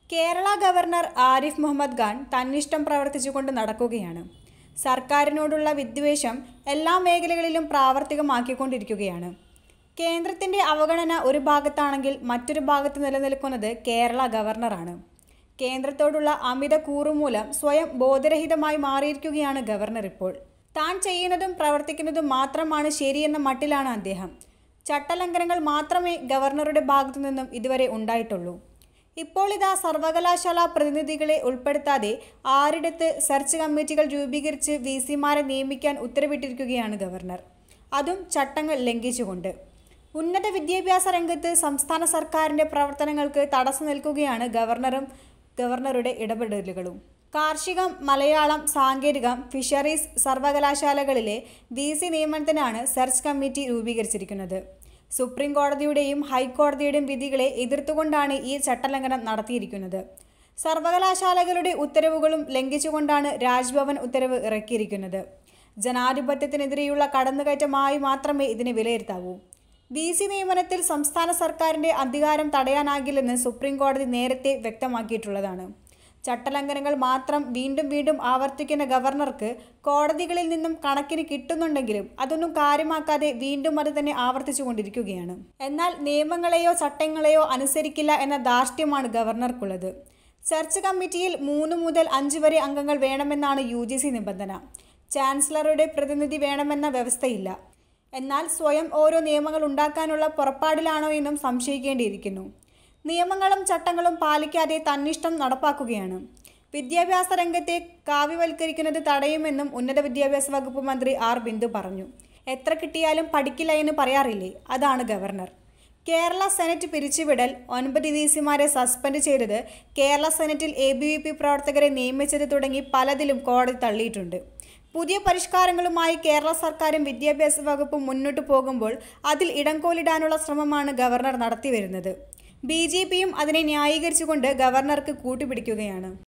Kerala governor Arif Mohammad Khan തന്നിഷ്ടം പ്രവർത്തിച്ചുകൊണ്ട് നടക്കുകയാണ്. സർക്കാരിനോടുള്ള വിദ്വേഷം എല്ലാ മേഖലകളിലും പ്രാവർത്തികമാക്കിക്കൊണ്ടിരിക്കുകയാണ്. കേന്ദ്രത്തിൻ്റെ അവഗണന ഒരു ഭാഗത്താണെങ്കിൽ മറ്റൊരു ഭാഗത്ത് നിലനിൽക്കുന്നത് കേരള ഗവർണറാണ്. കേന്ദ്രത്തോടുള്ള അമിത കൂറുമൂലം സ്വയം ബോധരഹിതമായി മാറിയിരിക്കുകയാണ് ഗവർണർ ഇപ്പോൾ. താൻ ചെയ്യുന്നതും പ്രവർത്തിക്കുന്നതും മാത്രമാണ് ശരിയെന്ന മട്ടിലാണ് അദ്ദേഹം. ചട്ടലംഘനങ്ങൾ മാത്രമേ ഗവർണറുടെ ഭാഗത്തു നിന്നും ഇതുവരെ ഉണ്ടായിട്ടുള്ളൂ. ഇപ്പോൾ ഇതാ സർവകലാശാല പ്രതിനിധികളെ ഉൾപ്പെടുത്താതെ ആറിടത്ത് സെർച്ച് കമ്മിറ്റികൾ രൂപീകരിച്ച് വിസിമാരെ നിയമിക്കാൻ ഉത്തരവിട്ടിരിക്കുകയാണ് ഗവർണർ. അതും ചട്ടങ്ങൾ ലംഘിച്ചുകൊണ്ട്. ഉന്നത വിദ്യാഭ്യാസ രംഗത്ത് സംസ്ഥാന സർക്കാരിൻ്റെ പ്രവർത്തനങ്ങൾക്ക് തടസ്സം നിൽക്കുകയാണ് ഗവർണറുടെ ഇടപെടലുകളും. കാർഷികം, മലയാളം, സാങ്കേതികം, ഫിഷറീസ് സർവകലാശാലകളിലെ വിസി നിയമനത്തിനാണ് സെർച്ച് കമ്മിറ്റി രൂപീകരിച്ചിരിക്കുന്നത്. സുപ്രീം കോടതിയുടെയും ഹൈക്കോടതിയുടെയും വിധികളെ എതിർത്തുകൊണ്ടാണ് ഈ ചട്ടലംഘനം നടത്തിയിരിക്കുന്നത്. സർവകലാശാലകളുടെ ഉത്തരവുകളും ലംഘിച്ചുകൊണ്ടാണ് രാജ്ഭവൻ ഉത്തരവ് ഇറക്കിയിരിക്കുന്നത്. ജനാധിപത്യത്തിനെതിരെയുള്ള കടന്നുകയറ്റമായി മാത്രമേ ഇതിനെ വിലയിരുത്താവൂ. വിസി നിയമനത്തിൽ സംസ്ഥാന സർക്കാരിൻ്റെ അധികാരം തടയാനാകില്ലെന്ന് സുപ്രീം കോടതി നേരത്തെ വ്യക്തമാക്കിയിട്ടുള്ളതാണ്. ചട്ടലംഘനങ്ങൾ മാത്രം വീണ്ടും വീണ്ടും ആവർത്തിക്കുന്ന ഗവർണർക്ക് കോടതികളിൽ നിന്നും കണക്കിന് കിട്ടുന്നുണ്ടെങ്കിലും അതൊന്നും കാര്യമാക്കാതെ വീണ്ടും അത് തന്നെ ആവർത്തിച്ചു കൊണ്ടിരിക്കുകയാണ്. എന്നാൽ നിയമങ്ങളെയോ ചട്ടങ്ങളെയോ അനുസരിക്കില്ല എന്ന ധാർഷ്ട്യമാണ് ഗവർണർക്കുള്ളത്. സെർച്ച് കമ്മിറ്റിയിൽ 3 മുതൽ 5 വരെ അംഗങ്ങൾ വേണമെന്നാണ് UGC നിബന്ധന. ചാൻസലറുടെ പ്രതിനിധി വേണമെന്ന വ്യവസ്ഥയില്ല. എന്നാൽ സ്വയം ഓരോ നിയമങ്ങൾ ഉണ്ടാക്കാനുള്ള പുറപ്പാടിലാണോ എന്നും സംശയിക്കേണ്ടിയിരിക്കുന്നു. നിയമങ്ങളും ചട്ടങ്ങളും പാലിക്കാതെ തന്നിഷ്ടം നടപ്പാക്കുകയാണ്. വിദ്യാഭ്യാസ രംഗത്തെ കാവ്യവൽക്കരിക്കുന്നത് തടയുമെന്നും ഉന്നത വിദ്യാഭ്യാസ വകുപ്പ് മന്ത്രി ആർ ബിന്ദു പറഞ്ഞു. എത്ര കിട്ടിയാലും പഠിക്കില്ല എന്ന് പറയാറില്ലേ, അതാണ് ഗവർണർ. കേരള സെനറ്റ് പിരിച്ചുവിടൽ, 9 വിസിമാരെ സസ്പെൻഡ് ചെയ്തത്, കേരള സെനറ്റിൽ ABVP പ്രവർത്തകരെ നിയമിച്ചത് തുടങ്ങി പലതിലും കോടതി തള്ളിയിട്ടുണ്ട്. പുതിയ പരിഷ്കാരങ്ങളുമായി കേരള സർക്കാരും വിദ്യാഭ്യാസ വകുപ്പും മുന്നോട്ട് പോകുമ്പോൾ അതിൽ ഇടംകോലിടാനുള്ള ശ്രമമാണ് ഗവർണർ നടത്തിവരുന്നത്. BJPയും അതിനെ ന്യായീകരിച്ചുകൊണ്ട് ഗവർണർക്ക് കൂട്ടുപിടിക്കുകയാണ്.